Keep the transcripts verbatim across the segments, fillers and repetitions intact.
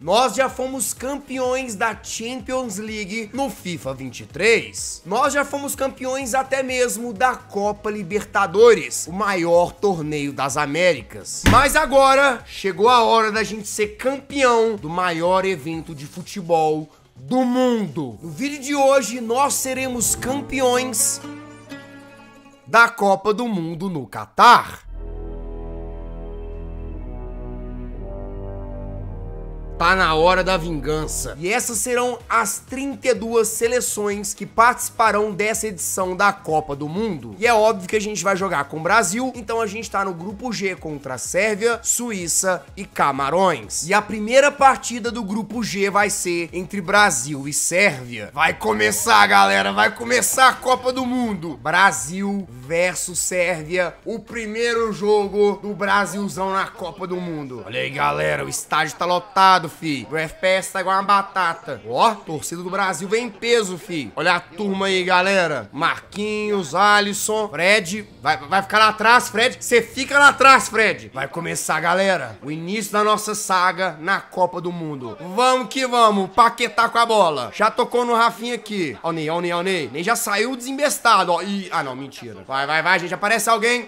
Nós já fomos campeões da Champions League no FIFA vinte e três. Nós já fomos campeões até mesmo da Copa Libertadores, o maior torneio das Américas. Mas agora chegou a hora da gente ser campeão do maior evento de futebol do mundo. No vídeo de hoje nós seremos campeões da Copa do Mundo no Catar. Tá na hora da vingança. E essas serão as trinta e duas seleções que participarão dessa edição da Copa do Mundo. E é óbvio que a gente vai jogar com o Brasil, então a gente tá no grupo G contra a Sérvia, Suíça e Camarões. E a primeira partida do grupo G vai ser entre Brasil e Sérvia. Vai começar, galera, vai começar a Copa do Mundo. Brasil versus Sérvia, o primeiro jogo do Brasilzão na Copa do Mundo. Olha aí, galera, o estádio tá lotado, fi. O F P S tá igual uma batata. Ó, torcida do Brasil vem em peso, fi. Olha a turma aí, galera. Marquinhos, Alisson, Fred. Vai, vai ficar lá atrás, Fred. Você fica lá atrás, Fred. Vai começar, galera, o início da nossa saga na Copa do Mundo. Vamos que vamos. Paquetá com a bola. Já tocou no Rafinha aqui. Ó o Ney, ó o Ney, ó o Ney. Ney já saiu desembestado, ó. Ih, ah, não, mentira. Vai, vai, vai, gente. Aparece alguém.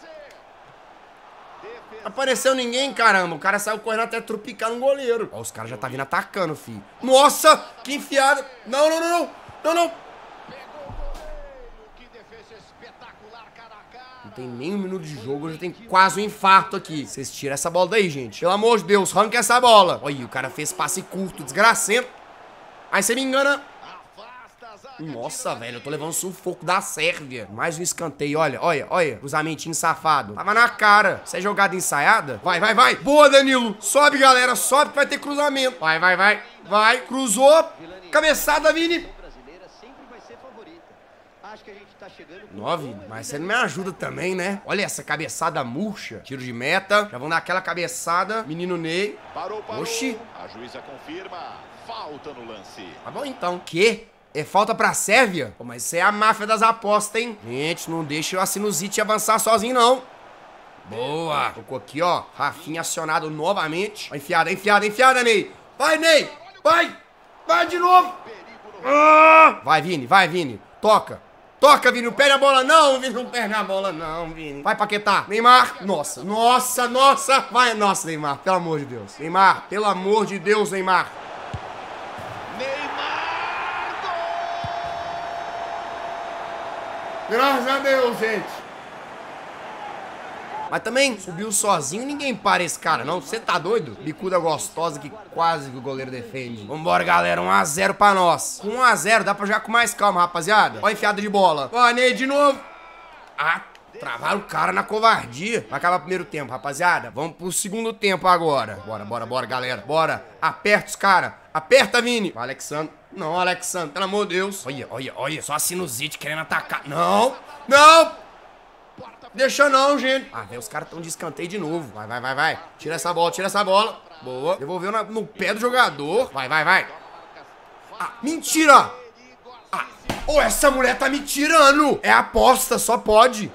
Apareceu ninguém, caramba. O cara saiu correndo até tropicar no goleiro. Ó, os caras já tá vindo atacando, filho. Nossa, que enfiada. Não, não, não, não. Não, não. Não tem nem um minuto de jogo, já tem quase um infarto aqui. Vocês tiram essa bola daí, gente. Pelo amor de Deus, arranca essa bola. Olha, o cara fez passe curto, desgracento. Aí você me engana. Nossa, velho, eu tô levando sufoco da Sérvia. Mais um escanteio, olha, olha, olha. Cruzamentinho safado. Tava na cara. Isso é jogada ensaiada? Vai, vai, vai. Boa, Danilo. Sobe, galera. Sobe que vai ter cruzamento. Vai, vai, vai. Vai, cruzou. Cabeçada, Vini. Nove, mas você não me ajuda também, né? Olha essa cabeçada murcha. Tiro de meta. Já vão dar aquela cabeçada. Menino Ney. Parou, parou. Oxi. A juíza confirma. Falta no lance. Tá bom, então. Que? É falta pra Sérvia? Pô, mas isso é a máfia das apostas, hein? Gente, não deixa a sinusite avançar sozinho, não. Boa. Tocou aqui, ó. Rafinha acionado novamente. Ó, enfiada, enfiada, enfiada, Ney. Vai, Ney. Vai. Vai de novo. Ah! Vai, Vini, vai, Vini. Toca. Toca, Vini. Não perde a bola, não. Vini, não perde a bola, não, Vini. Vai, Paquetá. Neymar. Nossa, nossa, nossa. Vai, nossa, Neymar. Pelo amor de Deus. Neymar, pelo amor de Deus, Neymar. Graças a Deus, gente. Mas também subiu sozinho, ninguém para esse cara, não. Você tá doido? Bicuda gostosa que quase que o goleiro defende. Vambora, galera. um a zero pra nós. Com um a zero dá pra jogar com mais calma, rapaziada. Ó a enfiada de bola. Ó, Ney de novo. Ah, travaram o cara na covardia. Vai acabar o primeiro tempo, rapaziada. Vamos pro segundo tempo agora. Bora, bora, bora, galera. Bora. Aperta os caras. Aperta, Vini. Vai, Alexandre. Não, Alexandre, pelo amor de Deus. Olha, olha, olha, só a sinusite querendo atacar. Não, não. Deixa não, gente. Ah, velho, os caras estão de escanteio de novo. Vai, vai, vai, vai. Tira essa bola, tira essa bola. Boa. Devolveu na, no pé do jogador. Vai, vai, vai. Ah, mentira. Ah, oh, essa mulher tá me tirando. É aposta, só pode.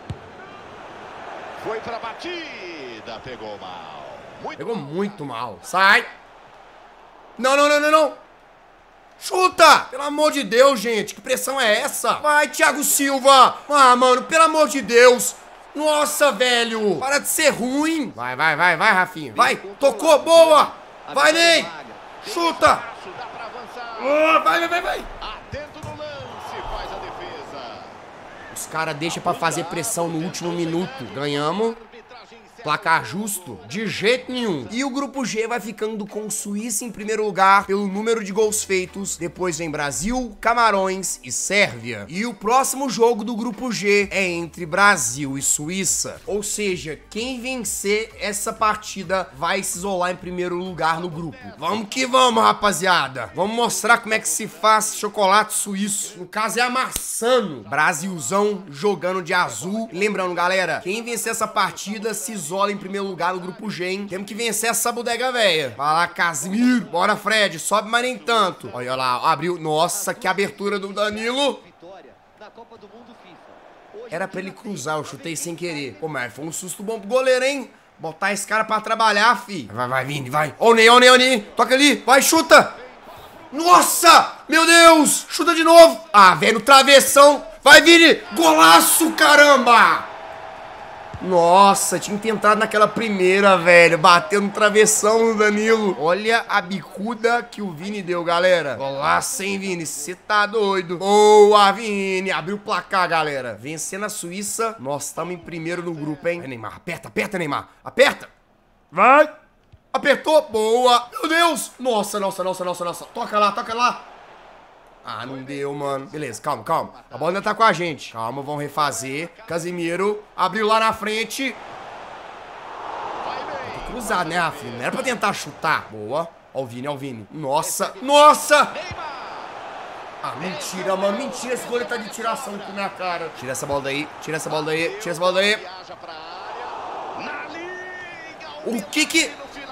Foi pra batida, pegou mal. Muito Pegou muito mal. Sai. Não, não, não, não, não. Chuta! Pelo amor de Deus, gente. Que pressão é essa? Vai, Thiago Silva. Ah, mano, pelo amor de Deus. Nossa, velho. Para de ser ruim. Vai, vai, vai, vai, Rafinha. Vai. Tocou, boa. Vai, Ney. Chuta. Oh, vai, vai, vai, vai. atento no lance, faz a defesa. Os caras deixam pra fazer pressão no último minuto. Ganhamos. Placar justo? De jeito nenhum. E o grupo G vai ficando com Suíça em primeiro lugar pelo número de gols feitos. Depois vem Brasil, Camarões e Sérvia. E o próximo jogo do grupo G é entre Brasil e Suíça. Ou seja, quem vencer essa partida vai se isolar em primeiro lugar no grupo. Vamos que vamos, rapaziada. Vamos mostrar como é que se faz chocolate suíço. No caso é amassando. Brasilzão jogando de azul. E lembrando, galera, quem vencer essa partida se isola em primeiro lugar no grupo G, hein? Temos que vencer essa bodega velha. Vai lá, Casimiro. Bora, Fred. Sobe, mas nem tanto. Olha lá, abriu. Nossa, que abertura do Danilo. Era pra ele cruzar, eu chutei sem querer. Pô, mas foi um susto bom pro goleiro, hein? Botar esse cara pra trabalhar, fi. Vai, vai, Vini, vai. Ó o Ney, ó o Ney, ó o Ney. Toca ali. Vai, chuta. Nossa! Meu Deus! Chuta de novo. Ah, velho, no travessão. Vai, Vini. Golaço, caramba. Nossa, tinha que ter entrado naquela primeira, velho. Bateu no travessão do Danilo. Olha a bicuda que o Vini deu, galera. Golaço, hein, Vini? Você tá doido. Boa, Vini. Abriu o placar, galera. Vencendo a Suíça. Nós estamos em primeiro no grupo, hein? Vai, Neymar. Aperta, aperta, Neymar. Aperta. Vai. Apertou. Boa. Meu Deus. Nossa, nossa, nossa, nossa, nossa. Toca lá, toca lá. Ah, não deu, mano. Beleza, calma, calma. A bola ainda tá com a gente. Calma, vamos refazer. Casimiro abriu lá na frente. Tô cruzado, né, Rafinha? Não era pra tentar chutar. Boa. Ó o Vini, ó o Vini. Nossa, nossa! Ah, mentira, mano. Mentira, esse goleiro tá de tiração aqui na cara. Tira essa bola daí, tira essa bola daí, tira essa bola daí. O que que...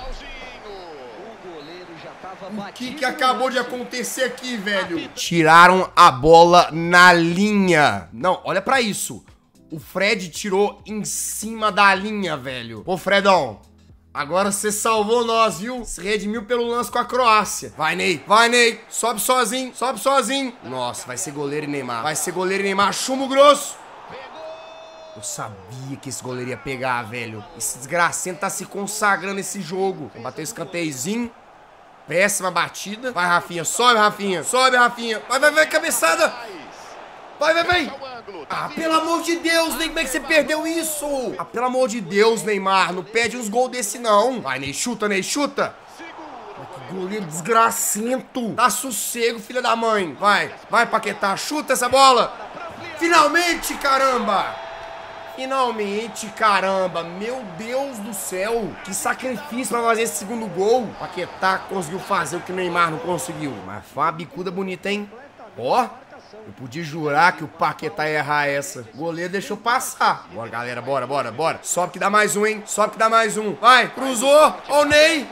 O que que acabou de acontecer aqui, velho? Tiraram a bola na linha. Não, olha pra isso. O Fred tirou em cima da linha, velho. Pô, Fredão, agora você salvou nós, viu? Se redimiu pelo lance com a Croácia. Vai, Ney. Vai, Ney. Sobe sozinho. Sobe sozinho. Nossa, vai ser goleiro e Neymar. Vai ser goleiro e Neymar. Chumbo grosso. Eu sabia que esse goleiro ia pegar, velho. Esse desgracento tá se consagrando nesse jogo. Bateu esse escanteizinho. Péssima batida. Vai, Rafinha. Sobe, Rafinha. Sobe, Rafinha. Vai, vai, vai. Cabeçada. Vai, vai, vai. Ah, pelo amor de Deus, Ney. Como é que você perdeu isso? Ah, pelo amor de Deus, Neymar. Não perde uns gols desse, não. Vai, Ney. Chuta, Ney. Chuta. Que goleiro desgracento. Dá sossego, filha da mãe. Vai. Vai, Paquetá. Chuta essa bola. Finalmente, caramba. Finalmente, caramba. Meu Deus do céu. Que sacrifício pra fazer esse segundo gol. Paquetá conseguiu fazer o que o Neymar não conseguiu. Mas foi uma bicuda bonita, hein? Ó, eu podia jurar que o Paquetá ia errar essa. O goleiro deixou passar. Bora, galera, bora, bora, bora. Sobe que dá mais um, hein? Sobe que dá mais um. Vai, cruzou. Ó o Ney.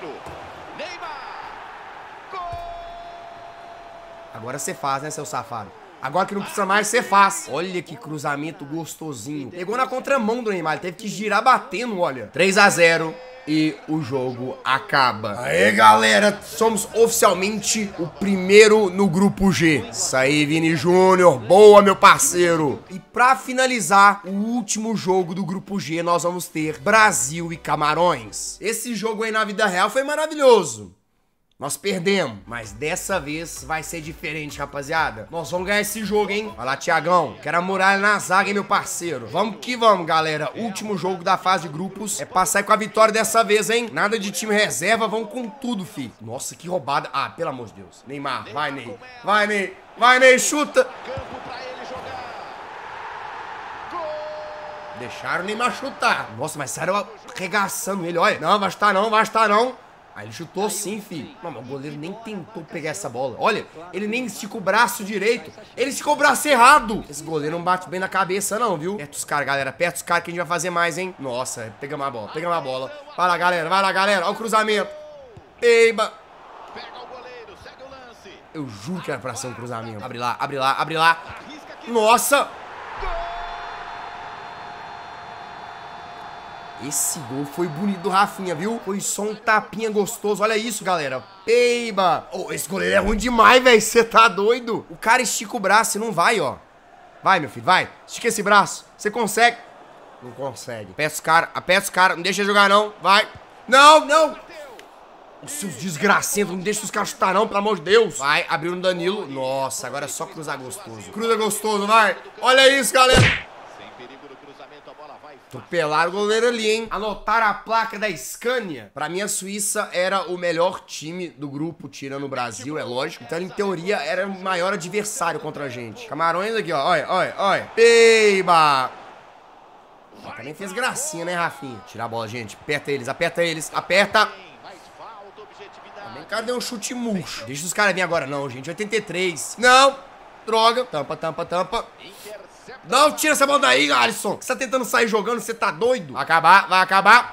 Agora você faz, né, seu safado? Agora que não precisa mais, você faz. Olha que cruzamento gostosinho. Pegou na contramão do Neymar. Ele teve que girar batendo, olha. três a zero e o jogo acaba. Aê, galera. Somos oficialmente o primeiro no grupo G. Isso aí, Vini Júnior. Boa, meu parceiro. E pra finalizar o último jogo do grupo G, nós vamos ter Brasil e Camarões. Esse jogo aí na vida real foi maravilhoso. Nós perdemos, mas dessa vez vai ser diferente, rapaziada. Nós vamos ganhar esse jogo, hein? Vai lá, Thiagão. Quero a muralha na zaga, hein, meu parceiro. Vamos que vamos, galera. Último jogo da fase de grupos. É passar com a vitória dessa vez, hein? Nada de time reserva, vamos com tudo, fi. Nossa, que roubada. Ah, pelo amor de Deus. Neymar, vai, Ney. Vai, Ney. Vai, Ney, chuta. Deixaram o Neymar chutar. Nossa, mas saíram arregaçando ele, olha. Não, vai estar não, vai estar não. Aí ele chutou sim, filho. Não, mas o goleiro nem tentou pegar essa bola. Olha, ele nem esticou o braço direito. Ele esticou o braço errado. Esse goleiro não bate bem na cabeça não, viu? Aperta os caras, galera. Aperta os caras que a gente vai fazer mais, hein? Nossa, pegamos a bola, pegamos a bola. Vai lá, galera, vai lá, galera. Olha o cruzamento. Eiba. Eu juro que era pra ser um cruzamento. Abre lá, abre lá, abre lá. Nossa. Esse gol foi bonito do Rafinha, viu? Foi só um tapinha gostoso. Olha isso, galera. Peiba. Oh, esse goleiro é ruim demais, velho. Você tá doido? O cara estica o braço e não vai, ó. Vai, meu filho, vai. Estica esse braço. Você consegue? Não consegue. Aperta os caras, aperta os caras. Não deixa jogar, não. Vai. Não, não. Seus desgracentos, não deixa os caras chutar, não, pelo amor de Deus. Vai, abriu no Danilo. Nossa, agora é só cruzar gostoso. Cruza gostoso, vai. Olha isso, galera. Atropelaram o goleiro ali, hein? Anotaram a placa da Scania. Pra mim, a Suíça era o melhor time do grupo, tirando o Brasil, é lógico. Então, em teoria, era o maior adversário contra a gente. Camarões aqui, ó. Olha, olha, olha. Peiba! Também fez gracinha, né, Rafinha? Tira a bola, gente. Aperta eles, aperta eles, aperta. Também o cara deu um chute murcho. Deixa os caras virem agora, não, gente. oitenta e três. Não! Droga. Tampa, tampa, tampa. Não, tira essa bola daí, Alisson. Você tá tentando sair jogando, você tá doido? Vai acabar, vai acabar.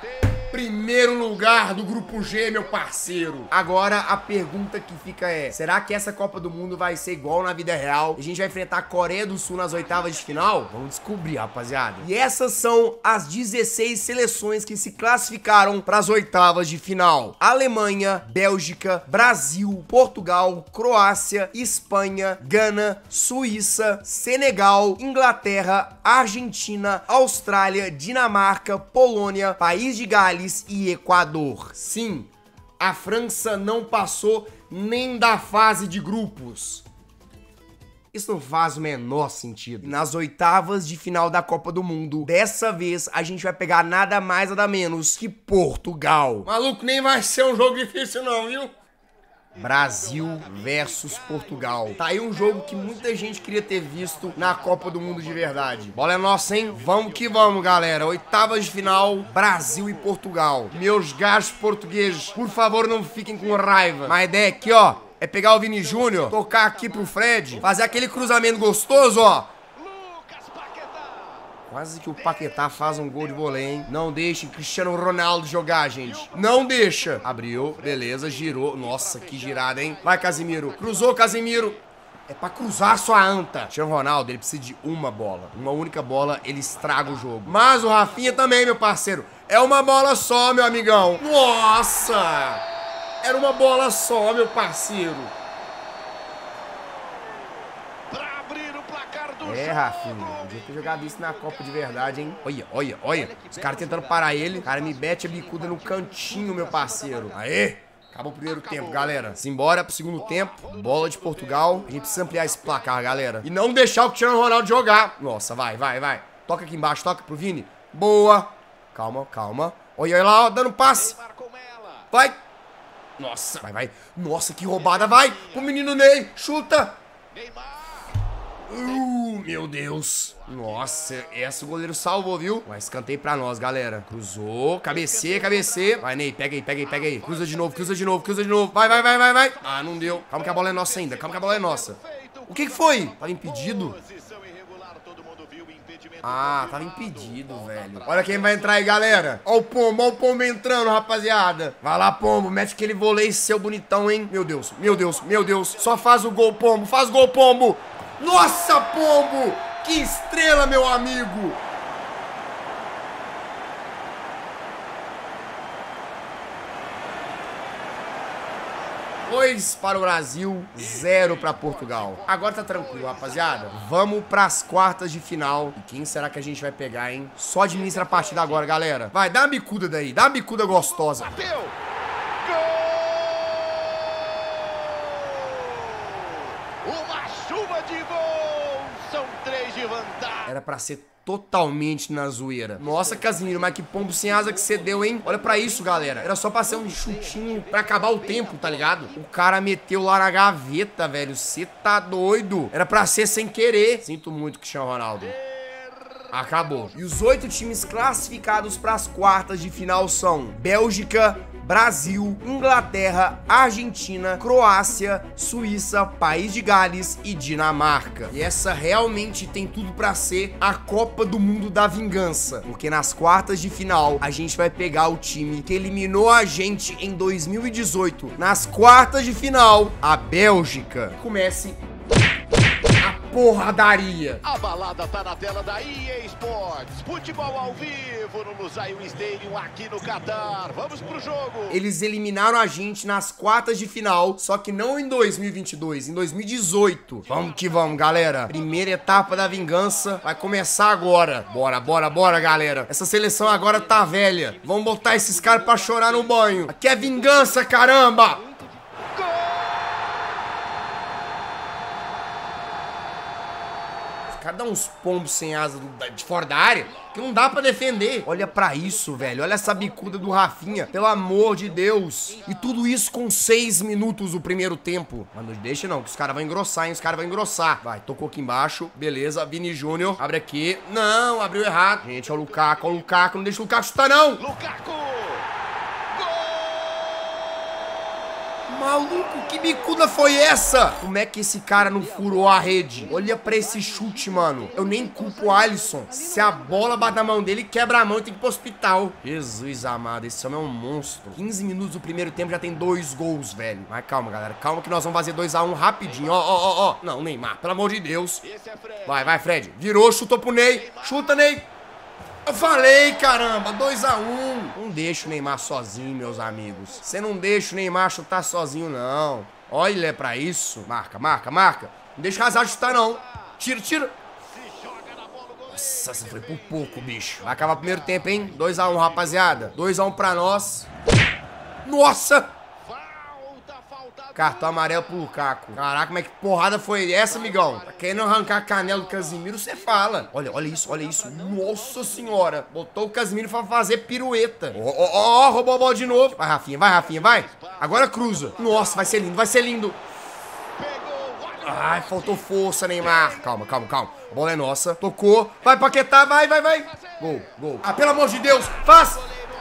Primeiro lugar do grupo G, meu parceiro. Agora a pergunta que fica é: será que essa Copa do Mundo vai ser igual na vida real? A gente vai enfrentar a Coreia do Sul nas oitavas de final? Vamos descobrir, rapaziada. E essas são as dezesseis seleções que se classificaram para as oitavas de final: Alemanha, Bélgica, Brasil, Portugal, Croácia, Espanha, Gana, Suíça, Senegal, Inglaterra, Argentina, Austrália, Dinamarca, Polônia, País de Gales e Equador. Sim, a França não passou nem da fase de grupos. Isso não faz o menor sentido. Nas oitavas de final da Copa do Mundo, dessa vez a gente vai pegar nada mais nada menos que Portugal. Maluco, nem vai ser um jogo difícil não, viu? Brasil versus Portugal. Tá aí um jogo que muita gente queria ter visto na Copa do Mundo de verdade. Bola é nossa, hein? Vamos que vamos, galera. Oitavas de final, Brasil e Portugal. Meus gajos portugueses, por favor, não fiquem com raiva. Mas a ideia aqui, ó, é pegar o Vini Júnior, tocar aqui pro Fred, fazer aquele cruzamento gostoso, ó. Quase que o Paquetá faz um gol de vôlei, hein? Não deixe Cristiano Ronaldo jogar, gente. Não deixa. Abriu, beleza, girou. Nossa, que girada, hein? Vai, Casimiro. Cruzou, Casimiro. É pra cruzar sua anta. Cristiano Ronaldo, ele precisa de uma bola. Uma única bola, ele estraga o jogo. Mas o Rafinha também, meu parceiro. É uma bola só, meu amigão. Nossa! Era uma bola só, meu parceiro. É, Rafinha, podia ter jogado isso na Copa de verdade, hein? Olha, olha, olha. Os caras tentando parar ele. O cara me mete a bicuda no cantinho, meu parceiro. Aê! Acabou o primeiro tempo, galera. Simbora pro segundo tempo. Bola de Portugal. A gente precisa ampliar esse placar, galera. E não deixar o Cristiano Ronaldo jogar. Nossa, vai, vai, vai. Toca aqui embaixo, toca pro Vini. Boa. Calma, calma. Olha aí lá, ó, dando passe. Vai. Nossa, vai, vai. Nossa, que roubada, vai. Pro menino Ney. Chuta. Uh, meu Deus. Nossa, essa o goleiro salvou, viu? Um escanteio pra nós, galera. Cruzou, cabeceia, cabeceia. Vai, Ney, pega aí, pega aí, pega aí. Cruza de novo, cruza de novo, cruza de novo. Vai, vai, vai, vai, vai. Ah, não deu. Calma que a bola é nossa ainda, calma que a bola é nossa. O que que foi? Tava impedido? Ah, tava impedido, velho. Olha quem vai entrar aí, galera. Ó o Pombo, ó o Pombo entrando, rapaziada. Vai lá, Pombo, mete aquele vôlei seu bonitão, hein? Meu Deus, meu Deus, meu Deus. Só faz o gol, Pombo, faz gol, Pombo. Nossa, Pombo! Que estrela, meu amigo! Dois para o Brasil, zero para Portugal. Agora tá tranquilo, rapaziada. Vamos pras quartas de final. E quem será que a gente vai pegar, hein? Só administra a partida agora, galera. Vai, dá uma bicuda daí. Dá uma bicuda gostosa. Bateu! Uma chuva de gol! São três de vantagem. Era pra ser totalmente na zoeira. Nossa, Casimiro, mas que pombo sem asa que você deu, hein? Olha pra isso, galera. Era só pra ser um chutinho pra acabar o tempo, tá ligado? O cara meteu lá na gaveta, velho. Você tá doido. Era pra ser sem querer. Sinto muito, Cristiano Ronaldo. Acabou. E os oito times classificados para as quartas de final são Bélgica, Brasil, Inglaterra, Argentina, Croácia, Suíça, País de Gales e Dinamarca. E essa realmente tem tudo pra ser a Copa do Mundo da Vingança, porque nas quartas de final a gente vai pegar o time que eliminou a gente em dois mil e dezoito. Nas quartas de final, a Bélgica. Comece a porradaria. A balada tá na tela da E A Sports. Futebol ao vivo no Lusail Stadium aqui no Catar. Vamos pro jogo. Eles eliminaram a gente nas quartas de final, só que não em dois mil e vinte e dois, em dois mil e dezoito. Vamos que vamos, galera. Primeira etapa da vingança vai começar agora. Bora, bora, bora, galera. Essa seleção agora tá velha. Vamos botar esses caras pra chorar no banho. Aqui é vingança, caramba! Cara, dá uns pombos sem asa do, de fora da área que não dá pra defender. Olha pra isso, velho. Olha essa bicuda do Rafinha. Pelo amor de Deus. E tudo isso com seis minutos do primeiro tempo. Mas não deixa não, que os caras vão engrossar, hein? Os caras vão engrossar. Vai, tocou aqui embaixo. Beleza, Vini Júnior. Abre aqui. Não, abriu errado. Gente, ó o Lukaku, ó o Lukaku. Não deixa o Lukaku chutar, não. Lukaku! Maluco, que bicuda foi essa? Como é que esse cara não furou a rede? Olha pra esse chute, mano. Eu nem culpo o Alisson. Se a bola bate na mão dele, quebra a mão e tem que ir pro hospital. Jesus amado, esse homem é um monstro. quinze minutos do primeiro tempo já tem dois gols, velho. Mas calma, galera. Calma que nós vamos fazer dois a um rapidinho. Ó, ó, ó, ó. Não, Neymar, pelo amor de Deus. Vai, vai, Fred. Virou, chutou pro Ney. Chuta, Ney. Eu falei, caramba, dois a um. Não deixa o Neymar sozinho, meus amigos. Você não deixa o Neymar chutar sozinho, não. Olha pra isso. Marca, marca, marca. Não deixa o Hazard chutar, não. Tira, tira. Nossa, essa foi por pouco, bicho. Vai acabar o primeiro tempo, hein? dois a um, rapaziada. dois a um pra nós. Nossa! Cartão amarelo pro Lukaku. Caraca, como é que porrada foi essa, amigão? Tá querendo arrancar a canela do Casimiro, você fala. Olha, olha isso, olha isso. Nossa senhora. Botou o Casimiro pra fazer pirueta. Ó, ó, ó, roubou a bola de novo. Vai, Rafinha, vai, Rafinha, vai. Agora cruza. Nossa, vai ser lindo, vai ser lindo. Ai, faltou força, Neymar. Calma, calma, calma. A bola é nossa. Tocou. Vai, Paquetá, vai, vai, vai. Gol, gol. Ah, pelo amor de Deus, faz.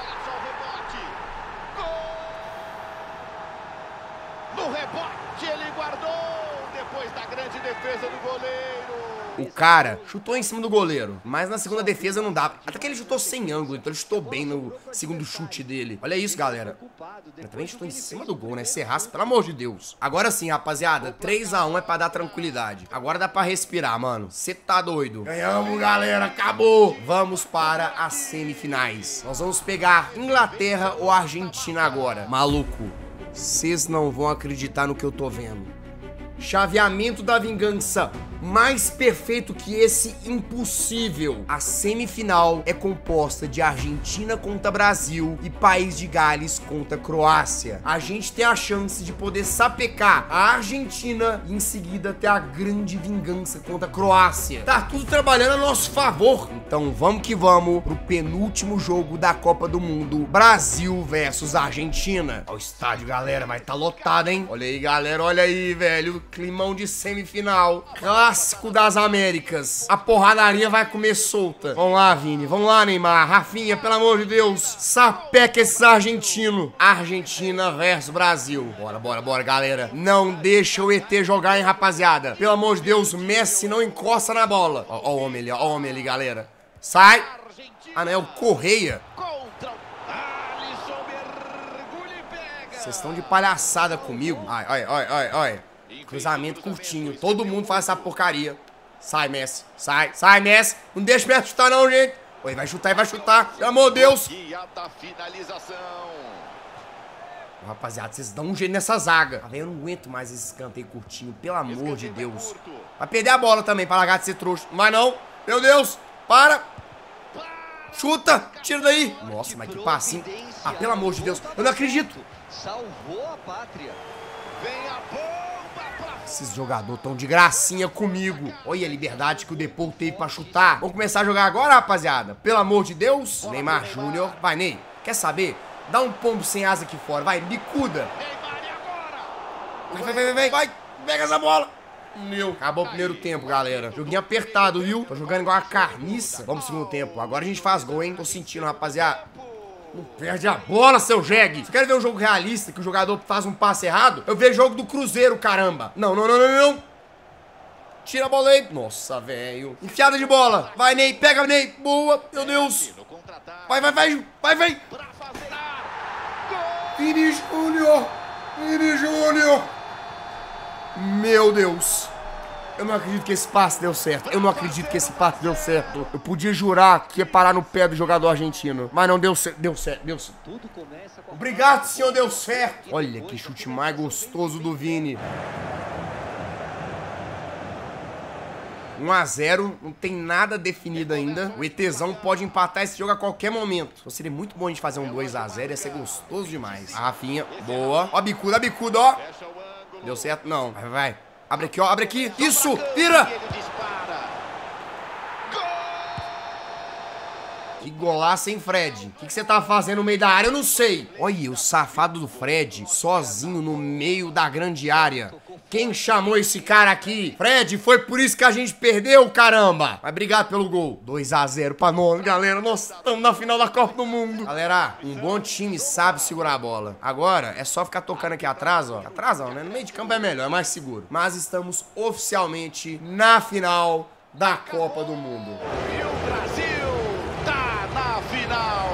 No rebote, ele guardou depois da grande defesa do goleiro. O cara chutou em cima do goleiro, mas na segunda defesa não dava. Até que ele chutou sem ângulo, então ele chutou bem no segundo chute dele. Olha isso, galera. Ele também chutou em cima do gol, né? Serraça, pelo amor de Deus. Agora sim, rapaziada, três a um é pra dar tranquilidade. Agora dá pra respirar, mano. Você tá doido. Ganhamos, galera. Acabou. Vamos para as semifinais. Nós vamos pegar Inglaterra ou Argentina agora. Maluco, vocês não vão acreditar no que eu tô vendo. Chaveamento da vingança. Mais perfeito que esse, impossível. A semifinal é composta de Argentina contra Brasil e País de Gales contra Croácia. A gente tem a chance de poder sapecar a Argentina e em seguida ter a grande vingança contra a Croácia. Tá tudo trabalhando a nosso favor. Então vamos que vamos pro penúltimo jogo da Copa do Mundo. Brasil versus Argentina. Ó o estádio, galera, vai tá lotado, hein? Olha aí, galera, olha aí, velho. Climão de semifinal. Clássico das Américas. A porradaria vai comer solta. Vamos lá, Vini. Vamos lá, Neymar. Rafinha, pelo amor de Deus. Sapeca esses argentinos. Argentina versus Brasil. Bora, bora, bora, galera. Não deixa o E T jogar, hein, rapaziada. Pelo amor de Deus, Messi não encosta na bola. Ó, ó o homem ali, ó o homem ali, galera. Sai. Ah, não, é o Correia. Vocês estão de palhaçada comigo. Ai, ai, ai, ai, ai. Cruzamento curtinho. Todo mundo faz essa porcaria. Sai, Messi. Sai, sai, Messi. Não deixa o Messi chutar, não, gente. Oi, vai chutar e vai chutar. Pelo amor de Deus. Rapaziada, vocês dão um jeito nessa zaga. Eu não aguento mais esse escanteio curtinho. Pelo amor de Deus. Vai perder a bola também pra largar de ser trouxa. Não vai não. Meu Deus. Para. Chuta. Tira daí. Nossa, mas que passinho. Ah, pelo amor de Deus. Eu não acredito. Salvou a pátria. Vem a bomba. Esses jogadores tão de gracinha comigo. Olha a liberdade que o Depou teve pra chutar. Vamos começar a jogar agora, rapaziada? Pelo amor de Deus. Neymar Júnior. Vai, Ney. Quer saber? Dá um pombo sem asa aqui fora. Vai, bicuda. Vai, vai, vai, vai. Vai. Pega essa bola. Meu. Acabou o primeiro tempo, galera. Joguinho apertado, viu? Tô jogando igual uma carniça. Vamos pro segundo tempo. Agora a gente faz gol, hein? Tô sentindo, rapaziada. Não perde a bola, seu jegue. Você quer ver um jogo realista que o jogador faz um passe errado? Eu vejo jogo do Cruzeiro, caramba. Não, não, não, não, não. Tira a bola aí. Nossa, velho. Enfiada de bola. Vai, Ney. Pega, Ney. Boa. Meu Deus. Vai, vai, vai. Vai, vai. Vini Júnior. Vini Júnior. Meu Deus. Eu não acredito que esse passe deu certo. Eu não acredito que esse passe deu certo. Eu podia jurar que ia parar no pé do jogador argentino. Mas não deu certo. Deu certo. Deu certo. Obrigado, senhor. Deu certo. Olha que chute mais gostoso do Vini. um a zero. Não tem nada definido ainda. O ETzão pode empatar esse jogo a qualquer momento. Então seria muito bom a gente fazer um dois a zero. Ia ser gostoso demais. A Rafinha. Boa. Ó a bicuda, a bicuda, ó. Deu certo? Não. Vai, vai. Abre aqui, ó. Abre aqui. Isso. Vira. Que golaço, hein, Fred? O que você tá fazendo no meio da área? Eu não sei. Olha, o safado do Fred, sozinho no meio da grande área. Quem chamou esse cara aqui? Fred, foi por isso que a gente perdeu, caramba. Mas obrigado pelo gol. dois a zero pra nós, galera. Nós estamos na final da Copa do Mundo. Galera, um bom time sabe segurar a bola. Agora, é só ficar tocando aqui atrás, ó. Atrás, ó, né? No meio de campo é melhor, é mais seguro. Mas estamos oficialmente na final da Copa do Mundo. E o Brasil tá na final.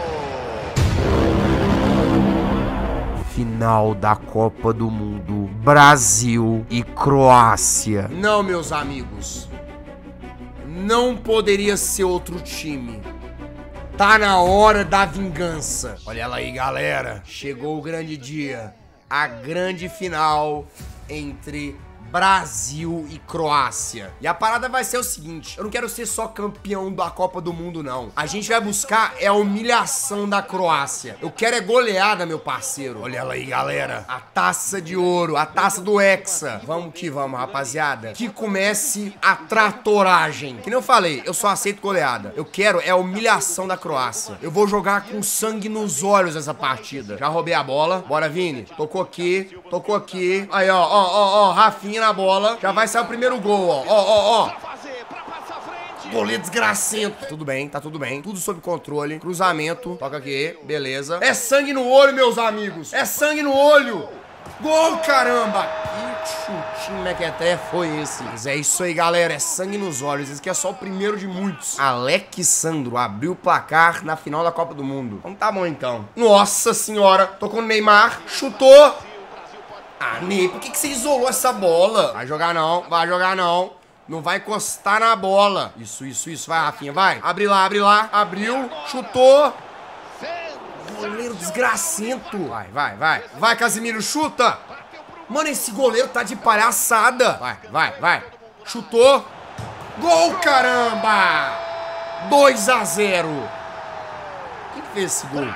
Final da Copa do Mundo, Brasil e Croácia. Não, meus amigos, não poderia ser outro time. Tá na hora da vingança. Olha ela aí, galera. Chegou o grande dia. A grande final entre Brasil e Croácia. E a parada vai ser o seguinte: eu não quero ser só campeão da Copa do Mundo, não. A gente vai buscar é a humilhação da Croácia. Eu quero é goleada, meu parceiro. Olha ela aí, galera. A taça de ouro, a taça do Hexa. Vamos que vamos, rapaziada. Que comece a tratoragem. Que nem eu falei, eu só aceito goleada. Eu quero é a humilhação da Croácia. Eu vou jogar com sangue nos olhos essa partida. Já roubei a bola. Bora, Vini. Tocou aqui, tocou aqui. Aí, ó, ó, ó, ó, Rafinha na bola. Já vai sair o primeiro gol, ó. Ó, ó, ó. Goleiro desgracento. Tudo bem, tá tudo bem. Tudo sob controle. Cruzamento. Toca aqui. Beleza. É sangue no olho, meus amigos. É sangue no olho. Gol, caramba. Que chutinho mequetré foi esse? Mas é isso aí, galera. É sangue nos olhos. Esse aqui é só o primeiro de muitos. Alexandro abriu o placar na final da Copa do Mundo. Então tá bom, então. Nossa senhora. Tocou no Neymar. Chutou. Ah, Ney, por que, que você isolou essa bola? Vai jogar não, vai jogar não. Não vai encostar na bola. Isso, isso, isso. Vai, Rafinha, vai. Abre lá, abre lá. Abriu, chutou. Goleiro desgracento. Vai, vai, vai. Vai, Casemiro, chuta. Mano, esse goleiro tá de palhaçada. Vai, vai, vai. Chutou. Gol, caramba. dois a zero. Quem fez esse gol?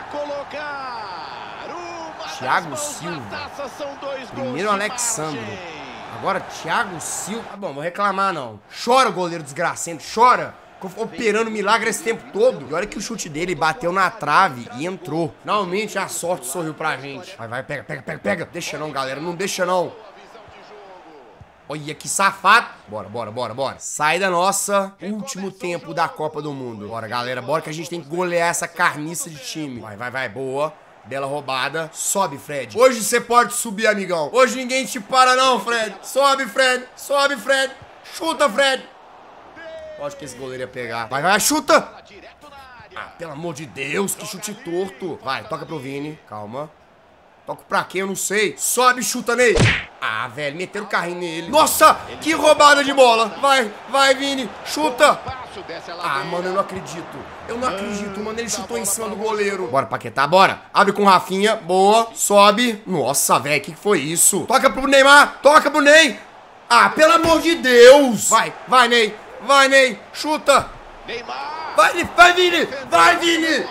Thiago Silva. Primeiro Alexandro. Agora Thiago Silva. Tá bom, vou reclamar não. Chora, goleiro desgracento, chora. Ficou operando milagre esse tempo todo. E olha que o chute dele bateu na trave e entrou. Finalmente a sorte sorriu pra gente. Vai, vai, pega, pega, pega, pega. Deixa não, galera, não deixa não. Olha que safado. Bora, bora, bora, bora. Sai da nossa último tempo da Copa do Mundo. Bora, galera, bora que a gente tem que golear essa carniça de time. Vai, vai, vai, boa. Bela roubada. Sobe, Fred. Hoje você pode subir, amigão. Hoje ninguém te para não, Fred. Sobe, Fred. Sobe, Fred. Chuta, Fred. Acho que esse goleiro ia pegar. Vai, vai, chuta. Ah, pelo amor de Deus, que chute torto. Vai, toca pro Vini. Calma. Toca pra quem? Eu não sei. Sobe, chuta nele. Ah, velho, meteram o carrinho nele. Nossa, que roubada de bola. Vai, vai, Vini. Chuta. Ah, mano, eu não acredito. Eu não acredito, mano. Ele chutou em cima do goleiro. Bora, Paquetá, bora. Abre com o Rafinha. Boa. Sobe. Nossa, velho, que que foi isso? Toca pro Neymar. Toca pro Ney. Ah, pelo amor de Deus. Vai, vai, Ney. Vai, Ney. Chuta. Vai, vai, Vini. Vai, Vini.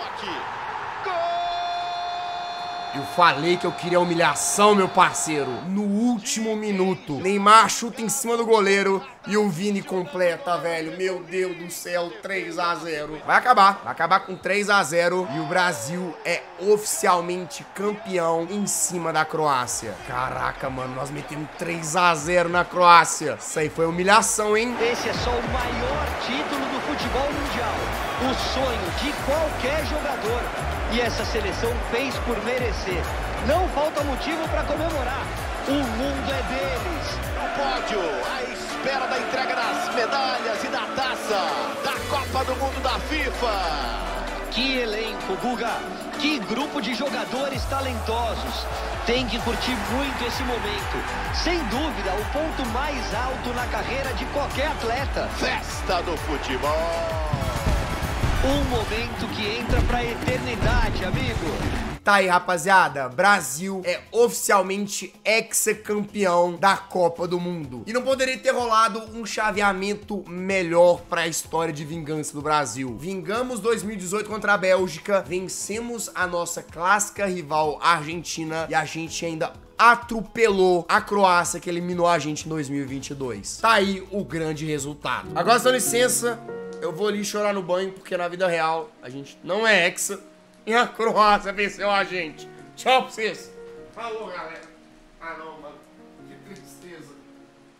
Eu falei que eu queria humilhação, meu parceiro. No último minuto, Neymar chuta em cima do goleiro e o Vini completa, velho. Meu Deus do céu, três a zero. Vai acabar, vai acabar com três a zero e o Brasil é oficialmente campeão em cima da Croácia. Caraca, mano, nós metemos três a zero na Croácia. Isso aí foi humilhação, hein? Esse é só o maior título do futebol mundial. O sonho de qualquer jogador. E essa seleção fez por merecer. Não falta motivo para comemorar. O mundo é deles. No pódio, à espera da entrega das medalhas e da taça da Copa do Mundo da FIFA. Que elenco, Guga. Que grupo de jogadores talentosos. Tem que curtir muito esse momento. Sem dúvida, o ponto mais alto na carreira de qualquer atleta. Festa do futebol. Um momento que entra pra eternidade, amigo. Tá aí, rapaziada. Brasil é oficialmente ex-campeão da Copa do Mundo. E não poderia ter rolado um chaveamento melhor pra história de vingança do Brasil. Vingamos dois mil e dezoito contra a Bélgica, vencemos a nossa clássica rival Argentina e a gente ainda atropelou a Croácia, que eliminou a gente em dois mil e vinte e dois. Tá aí o grande resultado. Agora, dá licença, Eu vou ali chorar no banho, porque na vida real a gente não é hexa e a Croácia venceu a gente. Tchau pra vocês. Falou, galera. Ah, não, mano. Que tristeza.